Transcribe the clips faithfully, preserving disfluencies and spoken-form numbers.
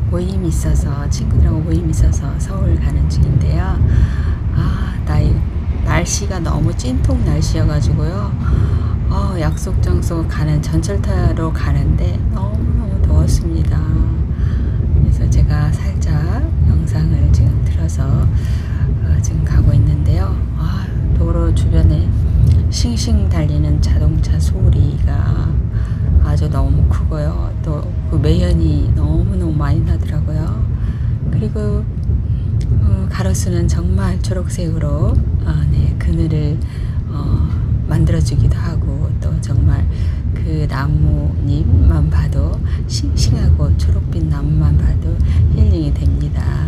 모임이 있어서, 친구들하고 모임이 있어서 서울 가는 중인데요. 아, 나, 날씨가 너무 찐통 날씨여가지고요. 어, 약속 장소 가는, 전철 타러 가는데 너무너무 더웠습니다. 그래서 제가 살짝 영상을 지금 틀어서 어, 지금 가고 있는데요. 아, 도로 주변에 싱싱 달리는 자동차 소리가 아주 너무 크고요. 또 그 매연이 너무너무 많이 나더라고요. 그리고 어, 가로수는 정말 초록색으로 어, 네, 그늘을 어, 만들어주기도 하고, 또 정말 그 나뭇잎만 봐도 싱싱하고 초록빛 나무만 봐도 힐링이 됩니다.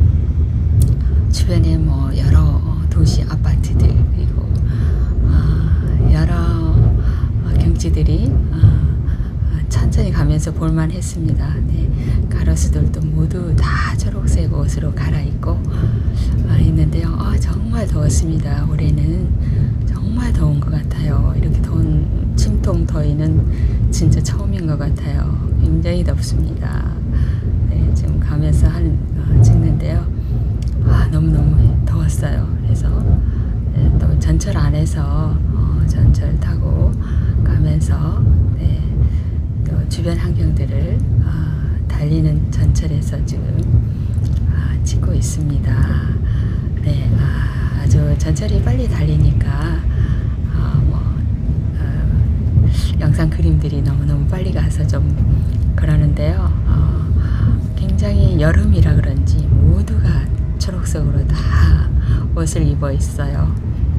주변에 뭐 여러 도시 아파트들, 그리고 어, 여러 경치들이 어, 천천히 가면서 볼만 했습니다. 네, 가로수들도 모두 다 초록색 옷으로 갈아입고 어, 있는데요. 어, 정말 더웠습니다. 올해는 정말 더운 것 같아요. 이렇게 더운 침통 더위는 진짜 처음인 것 같아요. 굉장히 덥습니다. 네, 지금 가면서 한, 어, 찍는데요. 아, 너무너무 더웠어요. 그래서 네, 또 전철 안에서 어, 전철 타고 가면서 네, 또 주변 환경들을 어, 달리는 전철에서 지금 어, 찍고 있습니다. 네, 아, 아주 전철이 빨리 달리니까 어, 뭐, 어, 영상 그림들이 너무너무 빨리 가서 좀 그러는데요. 어, 굉장히 여름이라 그런지 모두가 초록색으로 다 옷을 입어 있어요.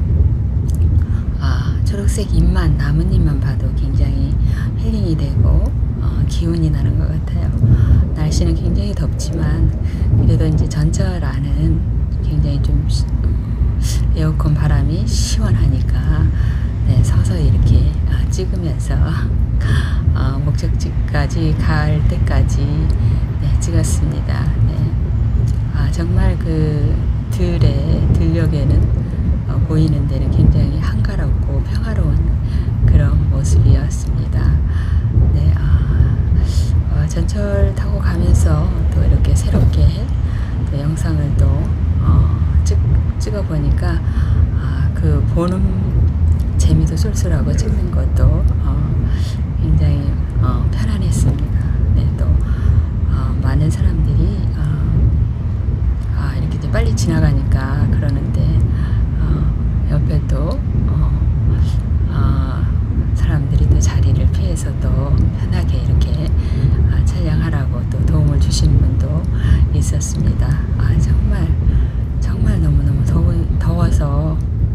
아, 초록색 잎만, 나뭇잎만 봐도 굉장히 힐링이 되고 어, 기운이 나는 것 같아요. 날씨는 굉장히 덥지만 그래도 이제 전철 안은 굉장히 좀 에어컨 바람이 시원하니까 네, 서서 이렇게 어, 찍으면서 어, 목적지까지 갈 때까지 네, 찍었습니다. 네. 아, 정말 그 들의 들녘에는 어, 보이는 데는 굉장히 한가롭고 평화로운 그런 모습이었습니다. 네, 아, 어, 전철 타고 가면서 또 이렇게 새롭게 또 영상을 또 어, 찍, 찍어 보니까 아, 그 보는 재미도 쏠쏠하고 찍는 것도 어, 굉장히 어, 편안했습니다. 네, 또 어, 많은 사람들이 어, 아, 이렇게 좀 빨리 지나가니까 그러는데 어, 옆에 또 어, 어, 사람들이 또 자리를 피해서 또 편하게 이렇게 어, 촬영하라고 또 도움을 주시는 분도 있었습니다. 아, 정말 정말 너무너무 더워, 더워서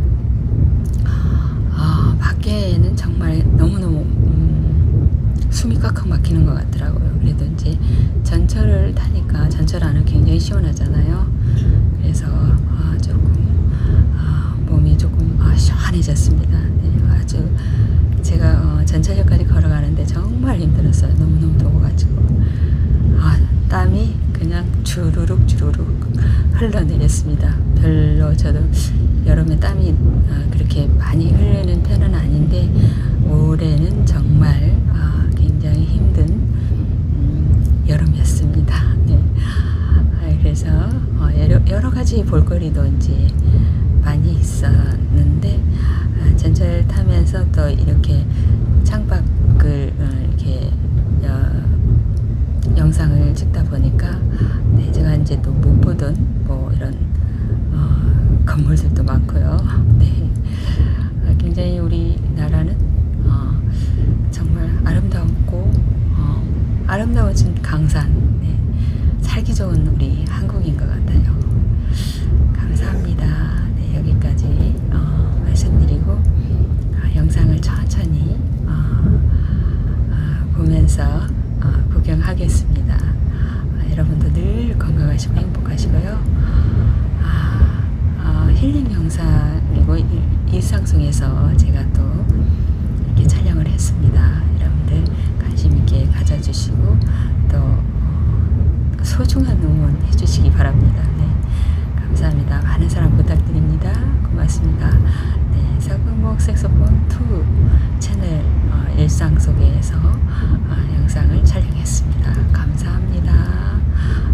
아, 밖에는 정말 너무너무 음, 숨이 꽉꽉 막히는 것 같더라고요. 그래도 이제 전철을 타니까 전철 안은 굉장히 시원하잖아요. 그래서 아, 조금 아, 몸이 조금 아, 시원해졌습니다. 네, 아주 제가 어, 전철역까지 걸어가는데 정말 힘들었어요. 너무너무 더워가지고 아, 땀이 그냥 주르륵 주르륵 흘러내렸습니다. 별로 저도 여름에 땀이 어, 그렇게 많이 흐르는 편은 아닌데 올해는 정말 어, 굉장히 힘든 음, 여름이었습니다. 네. 아, 그래서 어, 여러, 여러 가지 볼거리도 이제 많이 있었는데 아, 전철 타면서 또 이렇게 창밖을 어, 이렇게 어, 영상을 찍다 보니까 네, 제가 이제 또 못 보던 뭐 이런 어, 건물들도 많고요. 네, 아, 굉장히 우리나라는 어, 정말 아름답고 어, 아름다운 강산, 네, 살기 좋은 우리 한국인 것 같아요. 감사합니다. 네, 여기까지 어, 말씀드리고 어, 영상을 천천히 어, 어, 보면서 어, 구경하겠습니다. 아, 여러분도 늘 건강하시고 행복하시고요. 아, 어, 힐링 영상이고 일상 속에서 제가 또 이렇게 촬영을 했습니다. 여러분들 관심 있게 가져주시고 또 어, 소중한 응원 해주시기 바랍니다. 네, 감사합니다. 많은 사랑 부탁드립니다. 고맙습니다. 네, 서금목 색소폰 이 채널 어, 일상 속에서 어, 영상을 촬영했습니다. 감사합니다.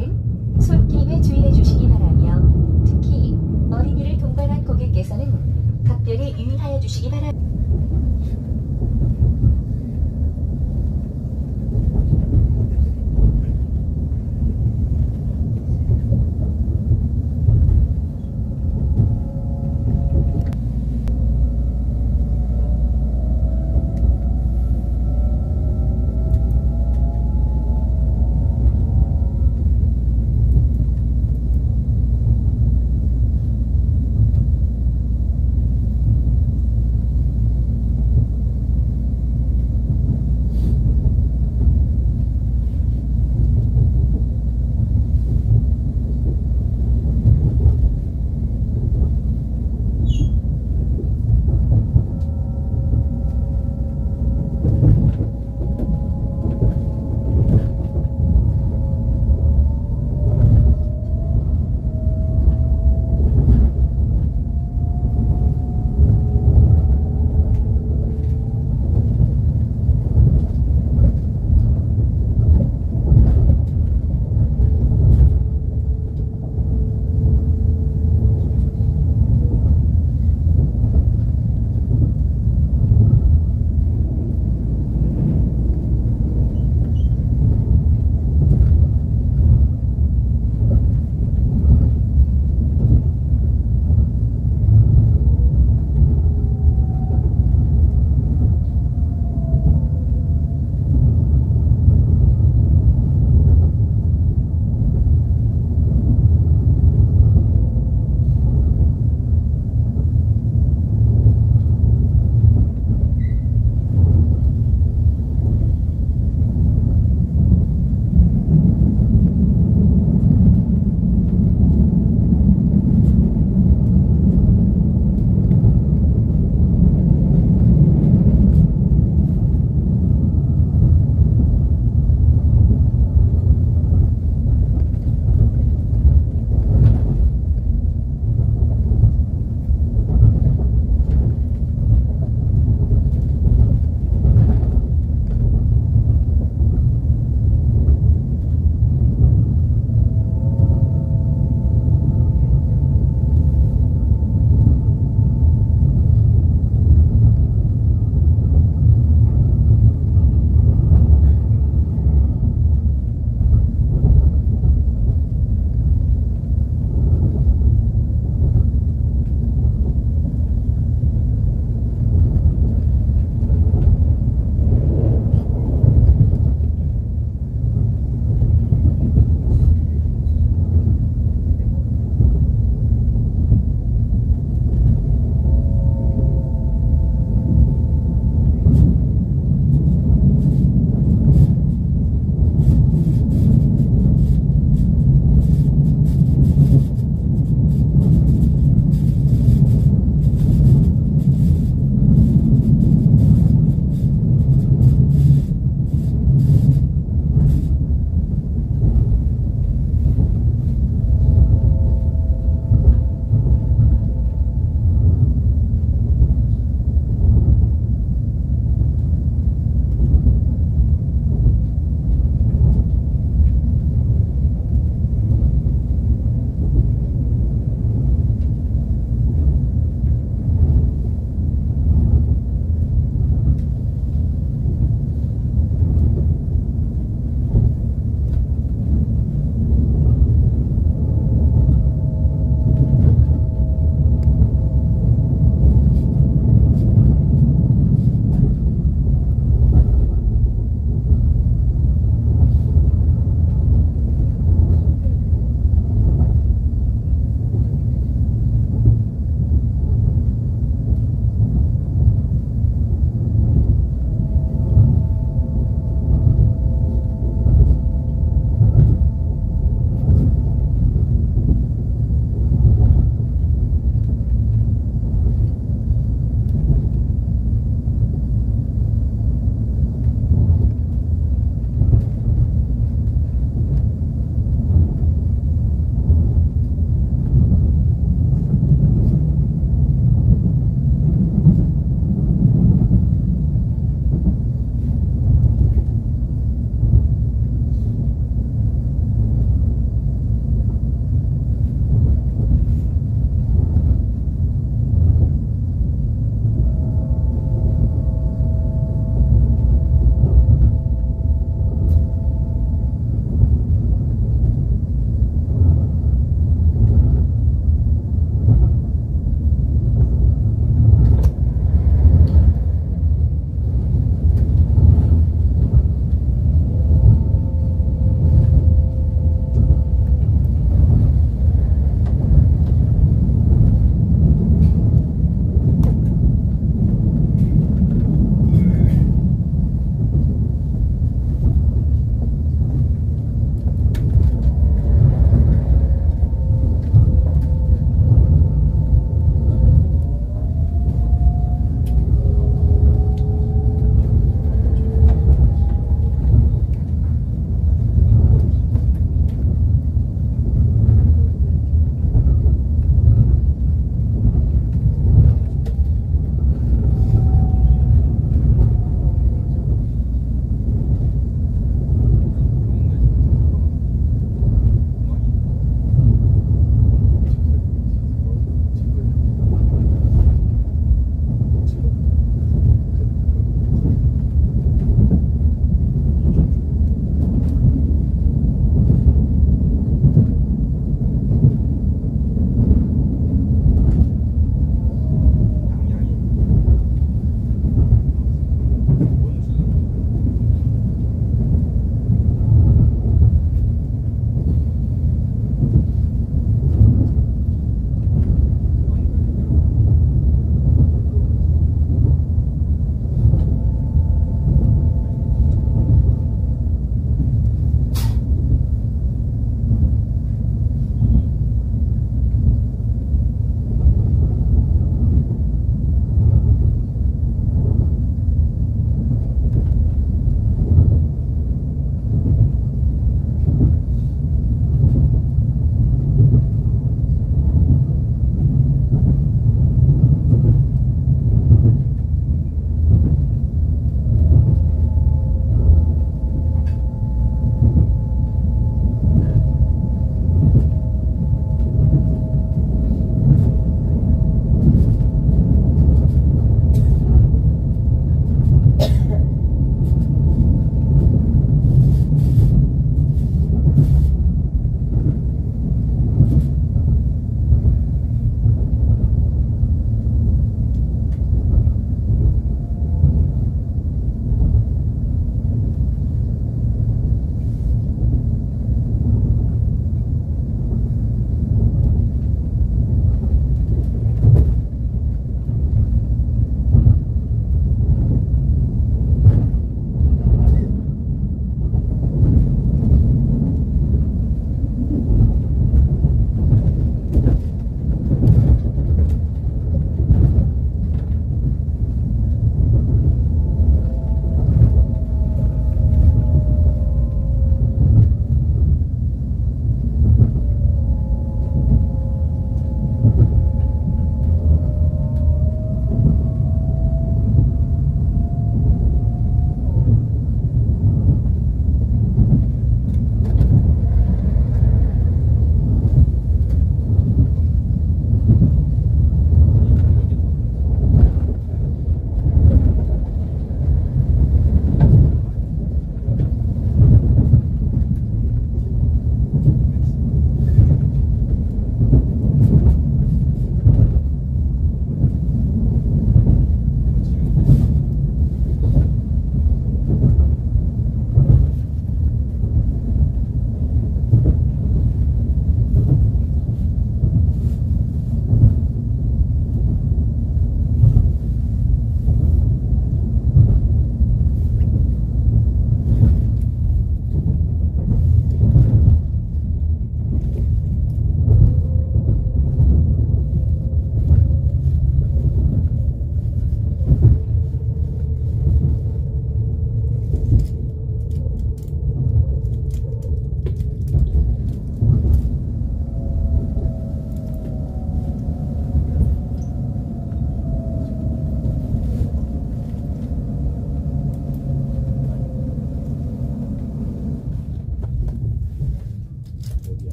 고객께서는 손게임에 주의해 주시기 바라며 특히 어린이를 동반한 고객께서는 각별히 유의하여 주시기 바랍니다.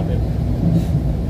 라벨.